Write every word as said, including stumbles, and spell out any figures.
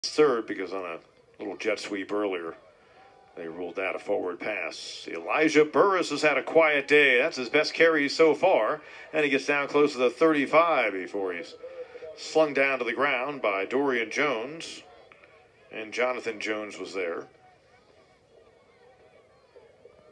third because on a little jet sweep earlier, they ruled that a forward pass. Elijah Burris has had a quiet day. That's his best carry so far. And he gets down close to the thirty-five before he's slung down to the ground by Dorian Jones. And Jonathan Jones was there.